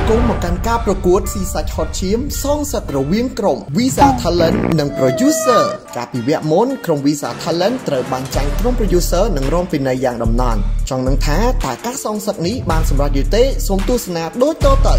គមន៍មកកាន់ការប្រកួតស៊ីសាច់ហត់ឈាមសងសឹករវាងក្រុម Visa Talent និង Producer កាលពីវគ្គមុនក្រុម Visa Talent ត្រូវបានចាញ់ក្រុម Producer និងរងពិន័យយ៉ាងដំណំចង់នឹងថាតើការសងសឹកនេះបានសម្រេចឬទេសូមទស្សនាដូចតទៅ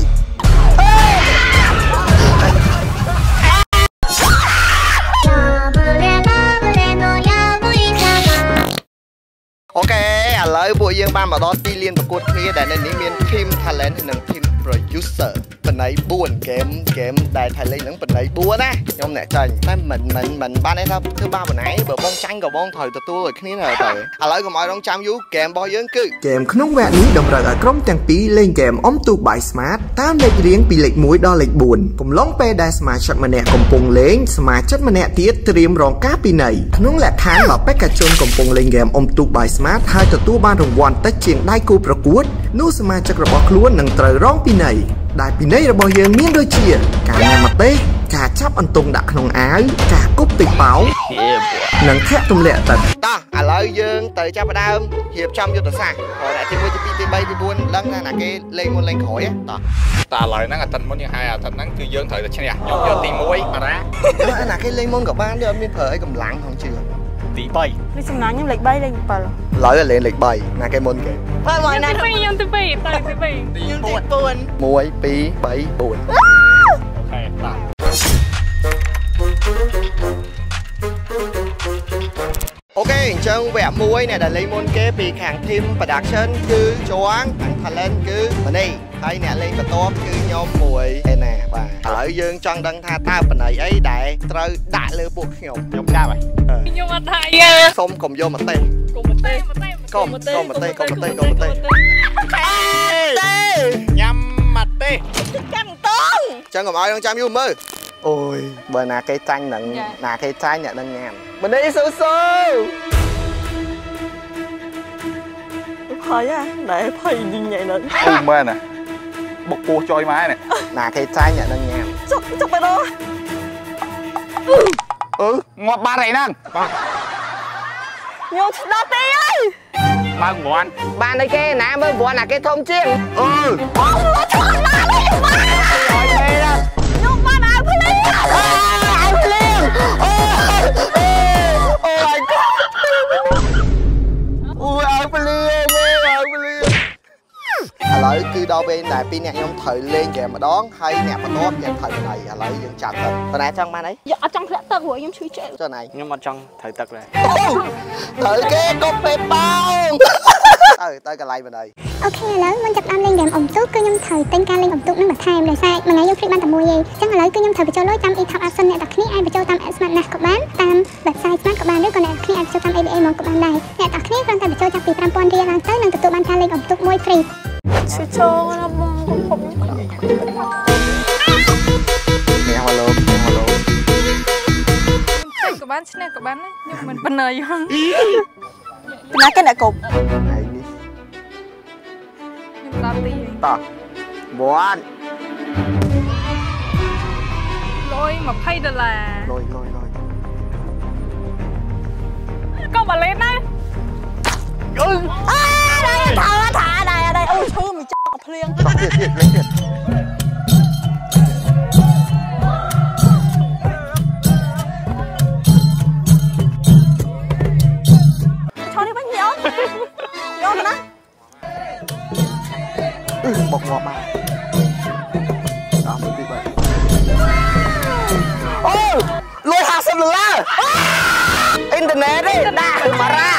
អូខេឥឡូវពួកយើងបានមកដល់ទីលានប្រកួតគ្នាដែលនៅនេះមាន Team Talent និង Team Producer បណ្ណៃ4ហ្គេមដែលថៃលេងនឹងបណ្ណៃ4ណាខ្ញុំអ្នកចាញ់តែមិនបានទេថាធ្វើបាបបណ្ណៃបើបងចាញ់ក៏បងត្រូវទទួលឲ្យគ្នាទៅឥឡូវកុំឲ្យរងចាំយូរហ្គេមរបស់យើងគឺហ្គេមក្នុងវគ្គនេះតម្រូវឲ្យក្រុមទាំងពីរលេងហ្គេមអុំទូកបាយ Smart តាមលេខរៀងពីលេខ1ដល់លេខ4កំឡុងពេលដែលសមាជិកម្នាក់កំពុងលេងសមាជិកម្នាក់ទៀតត្រៀមរងការពិន័យក្នុងលក្ខខណ្ឌបើបេក្ខជនកំពុងលេងហ្គេមអុំទូកបាយ Smart ហើយទទួលបានរង្វាន់តិចជាងដៃគូប្រកួតនោះសមាជិករបស់ខ្លួននឹងត្រូវរងពិន័យដែលពិន័យរបស់យើងមានដូចជាការញ៉ាំម្ទេសការចាប់អន្ទង់ដាក់ក្នុងអាវការគប់ទឹកប៉ោនិងធាក់ទម្លាក់ទឹកតោះឥឡូវយើងទៅចាប់ផ្ដើមរៀបចំយុទ្ធសាស្ត្រអ្នកទី1ទី2ទី3ទី4ដឹងថាគេលេងមុនលេងក្រោយតោះតែឥឡូវហ្នឹងអាទិត្យមុនយើងហៅអាទិត្យហ្នឹងគឺយើងត្រូវតែឈ្នះខ្ញុំយកទី1បារ៉ាណាគេលេងមុនក៏បានយកអត់មានប្រើអីកម្លាំងផងជឿទី3 នេះសំណាញ់ខ្ញុំលេខ3លេខ7 ឡើយលេងលេខ3ណាគេមុនគេហើយមកណាខ្ញុំទី2ទៅទី2ខ្ញុំទី4 1 2 3 4 ខេបាទអូខេអញ្ចឹងវគ្គ1អ្នកដែលលេងមុនគេពីខាង Team Production គឺជွងខាង Talent គឺមនីហើយអ្នកលេងបន្ទាប់គឺខ្ញុំមួយឯណាបាទឥឡូវយើងចង់ដឹងថាតើបណ្ណៃអីដែលត្រូវដាក់លើពួកខ្ញុំចាប់ហើយខ្ញុំអត់ថាសុំកុំយកម្ទេសកុំម្ទេសកុំម្ទេសញ៉ាំម្ទេសចាំតងអញ្ចឹងកុំឲ្យរងចាំយូរមើលអូយបើណាគេចាញ់នឹងណាគេចាញ់អ្នកនឹងញ៉ាំម្នេះស៊ូភ័យណែភ័យញញ៉ៃនឹងអូមែនណាបុកពោះចយម៉ែនេះណាគេចាញ់អ្នកនឹងញ៉ាំចុកទៅដល់ងាប់បាត់អីហ្នឹងបាទខ្ញុំស្ដាប់ទេអើយបើងន់បានអីគេណាមើលព្រោះណាគេធំជាងបងឆ្លងបានអីបានខ្ញុំបានអាវភ្លៀងអាវភ្លៀងអូ my god អូអាវភ្លៀងឥឡូវគឺដល់ពេលដែលពីរអ្នកខ្ញុំត្រូវលេងហ្គេមម្ដងហើយអ្នកបន្ទាប់យើងត្រូវណៃឥឡូវយើងចាប់ទឹកតើណែចង់បានអីអត់ចង់ធ្លាក់ទឹកព្រោះខ្ញុំឈឺចេះចុះណៃខ្ញុំអត់ចង់ត្រូវទឹកដែរត្រូវគេកុំពេលប៉ោងទៅកន្លែងបណ្ដៃអូខេឥឡូវមុនចាប់ដើមលេងហ្គេមអុំទូកគឺខ្ញុំត្រូវទិញការលេងអុំទូកនឹងបន្ថែមដោយសារមួយថ្ងៃយើងព្រីបានតែមួយទេអញ្ចឹងឥឡូវគឺខ្ញុំត្រូវបញ្ចូលលុយតាម e-top option អ្នកទាំងគ្នាអាចបញ្ចូលតាម Smart Nash ក៏បានតាម website Smart ក៏បានឬក៏អ្នកទាំងគ្នាអាចបញ្ចូលតាម ABA មកក៏បានដែរអ្នកទាំងគ្នាគ្រាន់តែបញ្ចូលចាប់ពី 5,000 រៀលឡើងទៅនឹងទទួលបានការលេងអុំទូកមួយ free ឈឺជងណាបងខ្ញុំនេះហៅឡូក៏បានឈ្នះក៏បានខ្ញុំមិនបណ្ណៃហងពីណាគេអ្នកកុំហើយនេះខ្ញុំដល់ទីតោះ1 លុយ$20 លុយក៏មកលេងណាអូថាដែរអូឈឺមិនចង់ភ្លៀងទៀតបុកងាប់មកដល់មួយទីបាទអូលុយ$50អ៊ីនធឺណិតទេដាក់បារ៉ា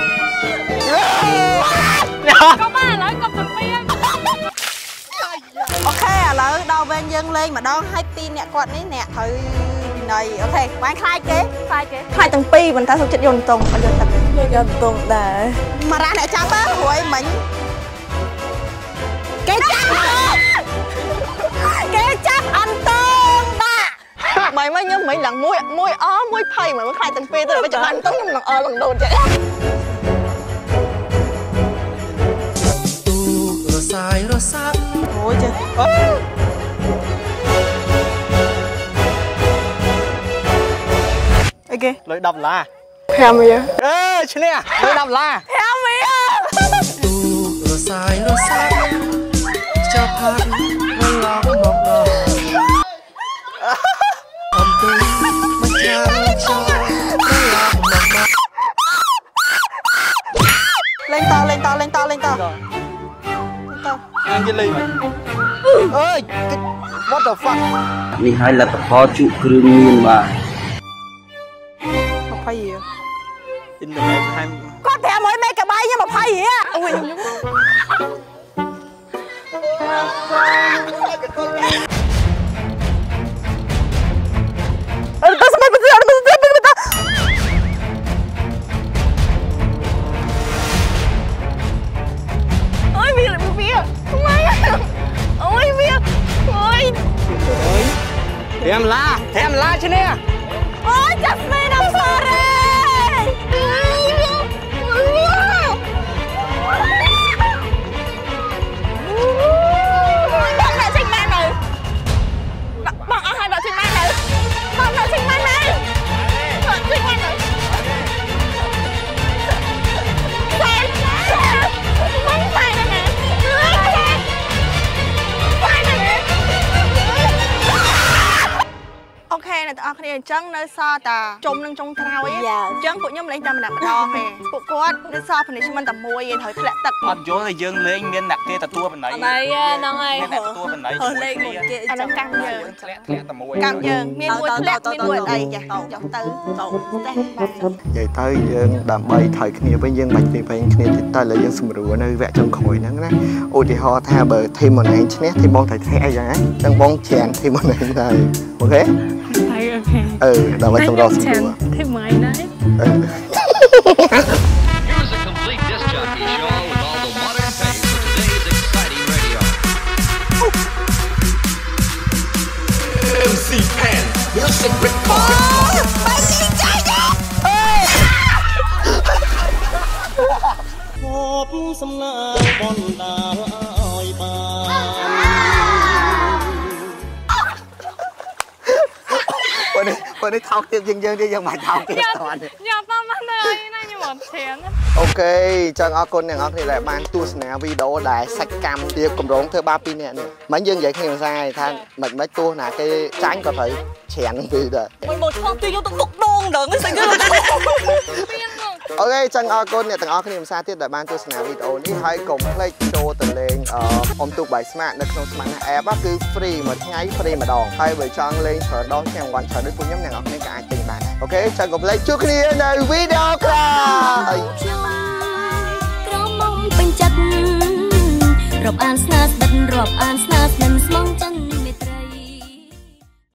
ក៏បានឥឡូវក៏ទៅពីអូខេឥឡូវដល់វេនយើងលេងម្ដងឲ្យពីរអ្នកគាត់នេះអ្នកត្រូវណៃអូខេបានខ្លាចគេខ្លាចទាំងពីរមិនថាសុខចិត្តយកតង់អត់យកទឹកយកតង់ដែរបារ៉ាអ្នកចាប់ទៅរួយមិញគេចាប់អន្ទងដាក់មិនខ្ញុំមិនឡើងមួយអមួយភ័យមិនខ្លាចទាំងពីរទៅចាំអន្ទងខ្ញុំនឹងអឡើងដូនចេះទូរសាយរសាប់អូយចេះអូខេលុយ$10 5រៀលឈ្នះលុយ$10 5រៀលទូរសាយរសាប់ចាប់ផាត់ជាលេងអើយ what the fuck នេះឲ្យលទ្ធផលជក់គ្រឿងមានបាទ 20រៀលអ៊ីនធឺណិតថែមគាត់500មេហ្គាបៃខ្ញុំ20រៀលអូយទៅស្មាត់ទៅអូយវាអូយវាអូយ5ឡាឈ្នះអូយចាប់ស្មេដល់សរេបងអ្នកចេញបាននៅបងអស់ហើយបងចេញបាននៅបងអ្នកចេញបាននៅបងចេញបាននៅអូខេអ្នកទាំងអស់គ្នាអញ្ចឹងនៅសល់តាជុំនឹងចុងក្រោយអញ្ចឹងពួកខ្ញុំលេងតែម្ដងទេពួកគាត់នៅសល់ punishment តែមួយឯងត្រូវធ្លាក់ទឹកអត់យល់តែយើងលេងមានអ្នកគេទទួលបណ្ដៃហ្នឹងហើយទទួលបណ្ដៃលេងមួយគេអញ្ចឹងកម្មយើងធ្លាក់តែមួយកម្មយើងមានមួយធ្លាក់មានមួយអីចាយកទៅតែនិយាយទៅយើងដើម្បីថយគ្នាវិញយើងបាច់ពីវិញគ្នាតិចទៅឥឡូវយើងសម្រួលនៅវគ្គចុងក្រោយហ្នឹងណាឧទាហរណ៍ថាបើធីមម្នាក់ឈ្នះធីមបងត្រូវធ្វើអីចឹងណានឹងបងច្រានធីមម្នាក់ដែរអូខេដើម្បីសម្រាប់ស្រួលធីមឯណា Here's a complete disc jockey show with all the modern pace of today's exciting radio. MC Pen, music record. សំណាងបណ្ដាលឲ្យពេលនេះថោកទៀតយើងទៀតយើងមិនថោកទៀតតើញ៉ាំតាមមកនៅអីណាខ្ញុំអត់ធៀងអូខេចឹងអរគុណអ្នកនរគ្នាដែលបានទស្សនាវីដេអូដែលសាច់កម្មទៀតកម្រងធ្វើបាបពីអ្នកនេះមិនយើងនិយាយគ្នាភាសាថាមិនទោះណាគេចាញ់ក៏ត្រូវច្រានពីដែរមកឆ្លងទីយកទៅទុកដងដល់ស្អីគេអូខេចឹងអរគុណអ្នកទាំងអស់គ្នាភាសាទៀតដែលបានទស្សនាវីដេអូនេះហើយកុំភ្លេចចូលទៅលេងអ៊ំទូកបាយស្មាតនៅក្នុង Smart App គឺ free មួយថ្ងៃ free ម្ដងហើយបើចង់លេងច្រើនដងខ្ញុំវ៉ាន់ច្រើនដូចពួកខ្ញុំអ្នកនរគ្នាក៏អាចទិញបានអូខេចឹងកុំភ្លេចជួបគ្នានៅវីដេអូក្រោយក្រមុំពេញចិត្តរាប់អានស្នាស្និទ្ធរាប់អានស្នាស្និទ្ធស្មងចិត្ត